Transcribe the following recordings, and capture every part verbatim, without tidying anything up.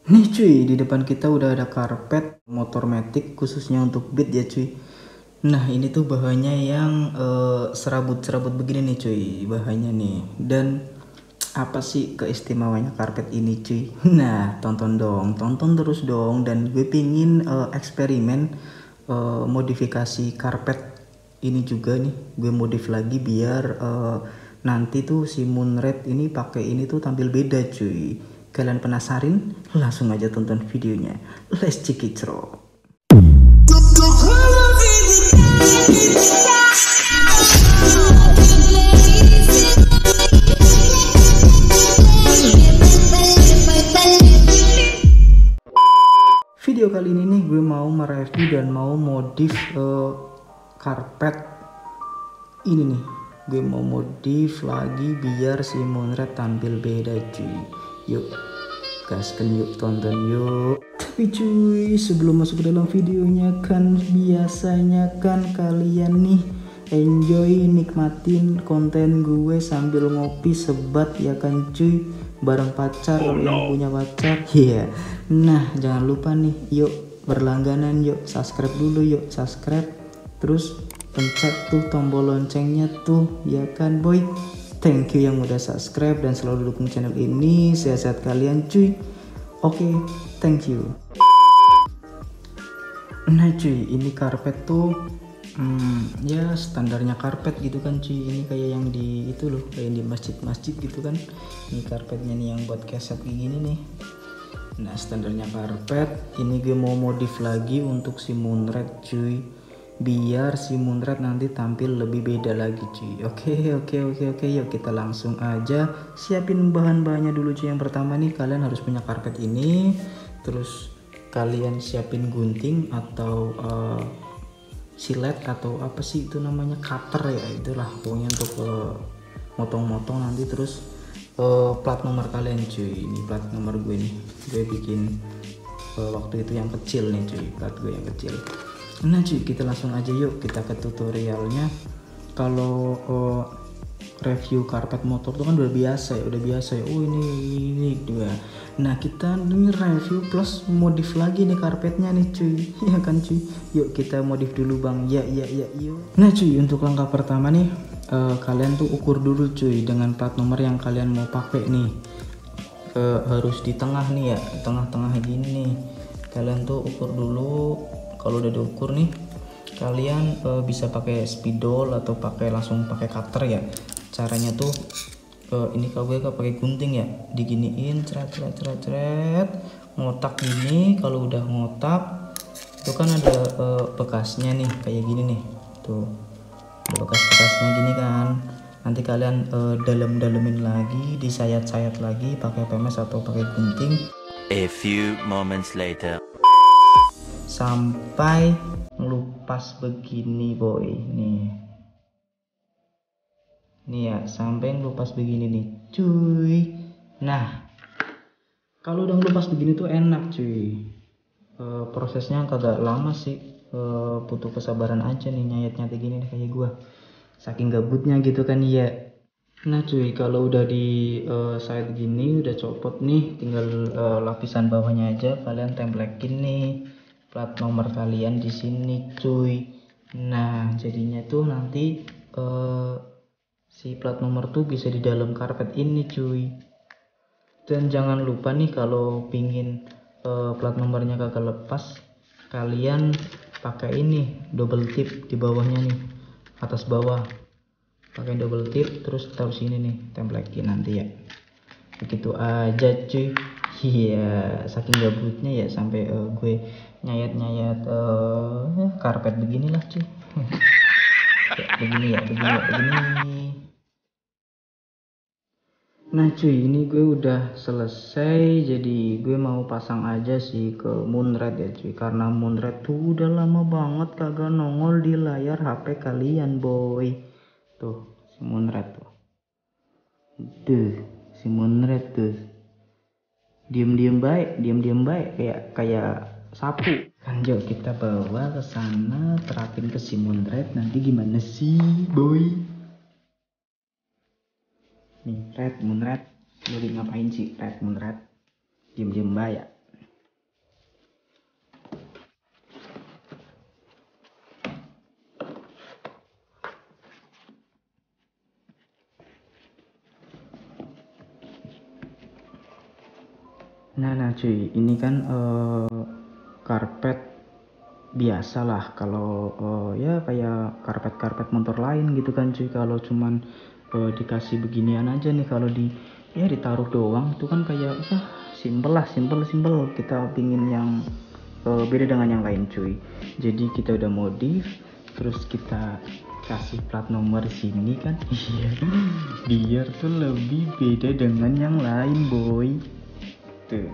Nih cuy, di depan kita udah ada karpet motor matic khususnya untuk beat ya cuy. Nah ini tuh bahannya yang uh, serabut-serabut begini nih cuy, bahannya nih. Dan apa sih keistimewanya karpet ini cuy? Nah tonton dong, tonton terus dong. Dan gue pingin uh, eksperimen uh, modifikasi karpet ini juga nih. Gue modif lagi biar uh, nanti tuh si Moonred ini pakai ini tuh tampil beda cuy. Kalian penasaran? Langsung aja tonton videonya. Let's check it out. Video kali ini nih gue mau mereview dan mau modif uh, karpet ini nih. Gue mau modif lagi biar si Moonred tampil beda cuy. Yuk gaskan, yuk tonton yuk. Tapi cuy, sebelum masuk ke dalam videonya, kan biasanya kan kalian nih enjoy nikmatin konten gue sambil ngopi sebat ya kan cuy, bareng pacar kalau oh, no. yang punya pacar iya yeah. Nah jangan lupa nih, yuk berlangganan, yuk subscribe dulu, yuk subscribe, terus pencet tuh tombol loncengnya tuh ya kan boy. Thank you yang udah subscribe dan selalu dukung channel ini. Sehat-sehat kalian cuy. Oke, okay, thank you. Nah cuy, ini karpet tuh hmm, ya standarnya karpet gitu kan cuy. Ini kayak yang di itu loh, kayak di masjid-masjid gitu kan. Ini karpetnya nih yang buat keset kayak gini nih. Nah standarnya karpet. Ini gue mau modif lagi untuk si Moonred cuy, biar si Moonred nanti tampil lebih beda lagi cuy. Oke oke oke oke yuk kita langsung aja siapin bahan-bahannya dulu cuy. Yang pertama nih, kalian harus punya karpet ini, terus kalian siapin gunting atau uh, silet atau apa sih itu namanya, cutter ya, itulah pokoknya untuk uh, motong-motong nanti. Terus uh, plat nomor kalian cuy. Ini plat nomor gue nih, gue bikin uh, waktu itu yang kecil nih cuy, plat gue yang kecil. Nah cuy, kita langsung aja yuk kita ke tutorialnya. Kalau uh, review karpet motor tuh kan udah biasa ya, udah biasa ya. Oh ini ini dua. Nah kita ini review plus modif lagi nih karpetnya nih cuy, ya kan cuy. Yuk kita modif dulu bang. Ya ya ya yuk. Nah cuy, untuk langkah pertama nih, uh, kalian tuh ukur dulu cuy dengan plat nomor yang kalian mau pakai nih. Uh, harus di tengah nih ya, tengah-tengah gini nih. Kalian tuh ukur dulu. Kalau udah diukur nih, kalian e, bisa pakai spidol atau pakai langsung pakai cutter ya. Caranya tuh e, ini kalau gue pakai gunting ya, diginiin, ceret ceret ceret ceret, ngotak gini. Kalau udah ngotak, itu kan ada e, bekasnya nih, kayak gini nih, tuh ada bekas-bekasnya gini kan. Nanti kalian e, dalam-dalemin lagi, disayat-sayat lagi pakai pemes atau pakai gunting. A few moments later. Sampai ngelupas begini boy, nih nih ya, sampai ngelupas begini nih cuy. Nah kalau udah ngelupas begini tuh enak cuy. E, prosesnya agak lama sih, e, butuh kesabaran aja nih nyayat-nyayat gini nih, kayak gua saking gabutnya gitu kan ya. Nah cuy, kalau udah di e, sayat gini, udah copot nih, tinggal e, lapisan bawahnya aja kalian templekin nih plat nomor kalian di sini cuy. Nah jadinya tuh nanti uh, si plat nomor tuh bisa di dalam karpet ini cuy. Dan jangan lupa nih, kalau pingin uh, plat nomornya kagak lepas, kalian pakai ini double tip di bawahnya nih, atas bawah pakai double tip, terus taruh sini nih, templekin nanti ya. Begitu aja cuy. Iya, saking gabutnya ya sampai uh, gue nyayat-nyayat uh, karpet beginilah cuy. Ya, begini ya, begini ya, begini. Nah cuy, ini gue udah selesai, jadi gue mau pasang aja sih ke Moonred ya cuy, karena Moonred tuh udah lama banget kagak nongol di layar H P kalian boy. Tuh si Moonred tuh, tuh si Moonred tuh diem-diem baik, diem-diem baik kayak kayak sapu. Lanjut kita bawa ke sana, terapin ke si Moonred. Nanti gimana sih boy? Nih Red, Moonred, lu ngapain sih Red, Moonred? Diem-diem baik ya. Nah nah cuy, ini kan uh, karpet biasa lah kalau uh, ya kayak karpet-karpet motor lain gitu kan cuy. Kalau cuman uh, dikasih beginian aja nih, kalau di ya ditaruh doang itu kan kayak ya simple lah, simple simple. Kita pingin yang uh, beda dengan yang lain cuy. Jadi kita udah modif, terus kita kasih plat nomor sini kan. Iya, biar tuh lebih beda dengan yang lain boy. Tuh.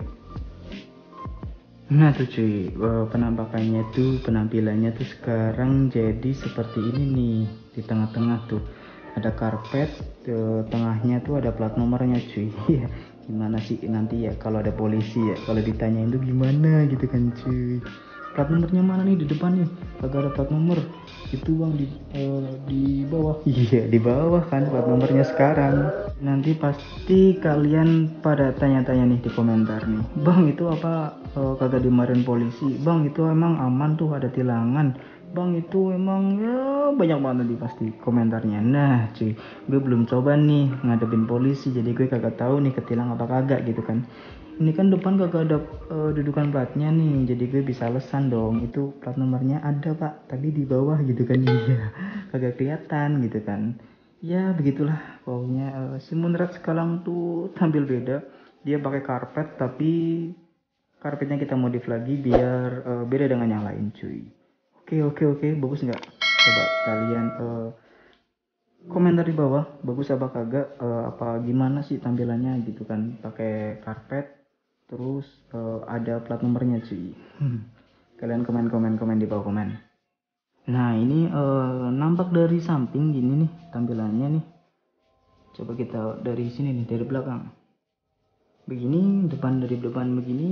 Nah tuh cuy, eh, penampakannya tuh, penampilannya tuh sekarang jadi seperti ini nih. Di tengah-tengah tuh ada karpet, eh, tengahnya tuh ada plat nomornya cuy. Iya, gimana sih nanti ya kalau ada polisi ya, kalau ditanyain tuh gimana gitu kan cuy. Plat nomornya mana nih? Di depan nih, kagak ada plat nomor. Itu bang di eh, di bawah. Iya, di bawah kan plat nomornya sekarang. Nanti pasti kalian pada tanya-tanya nih di komentar nih, bang itu apa eh, kagak dimarahin polisi? Bang itu emang aman tuh, ada tilangan? Bang itu emang ya banyak banget nih pasti komentarnya. Nah cuy, gue belum coba nih ngadepin polisi, jadi gue kagak tahu nih ketilang apa kagak gitu kan. Ini kan depan kagak ada uh, dudukan platnya nih, jadi gue bisa alasan dong itu plat nomornya ada pak, tapi di bawah gitu kan. Iya, kagak kelihatan gitu kan. Ya begitulah pokoknya. Uh, si Munrat sekarang tuh tampil beda, dia pakai karpet tapi karpetnya kita modif lagi biar uh, beda dengan yang lain cuy. Oke oke oke, bagus nggak? Coba kalian uh, komentar di bawah, bagus apa kagak, uh, apa gimana sih tampilannya gitu kan pakai karpet terus uh, ada plat nomornya cuy. Hmm. Kalian komen komen komen di bawah komen. Nah ini uh, nampak dari samping gini nih tampilannya nih. Coba kita dari sini nih, dari belakang begini, depan dari depan begini.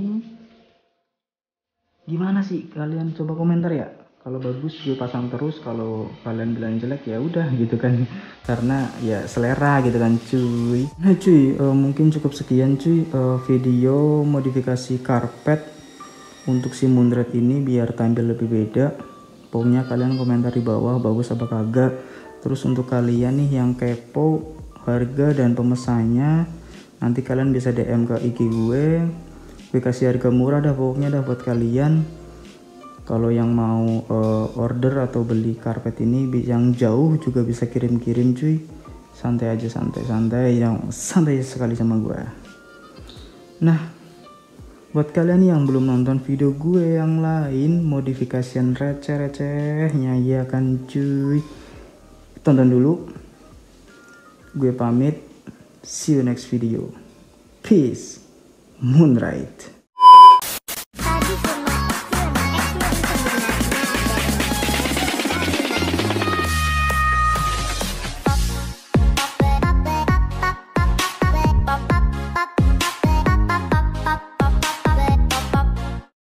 Gimana sih kalian, coba komentar ya. Kalau bagus gue pasang terus, kalau kalian bilang jelek ya udah gitu kan, karena ya selera gitu kan cuy. Nah cuy, uh, mungkin cukup sekian cuy uh, video modifikasi karpet untuk si Munrat ini biar tampil lebih beda. Pokoknya kalian komentar di bawah bagus apa kagak. Terus untuk kalian nih yang kepo harga dan pemesannya, nanti kalian bisa D M ke I G gue. Gue kasih harga murah dah pokoknya dah buat kalian. Kalau yang mau uh, order atau beli karpet ini yang jauh juga bisa kirim-kirim cuy. Santai aja, santai-santai, yang santai sekali sama gue. Nah, buat kalian yang belum nonton video gue yang lain, modifikasian receh-recehnya ya kan cuy, tonton dulu. Gue pamit, see you next video. Peace, Moonlight.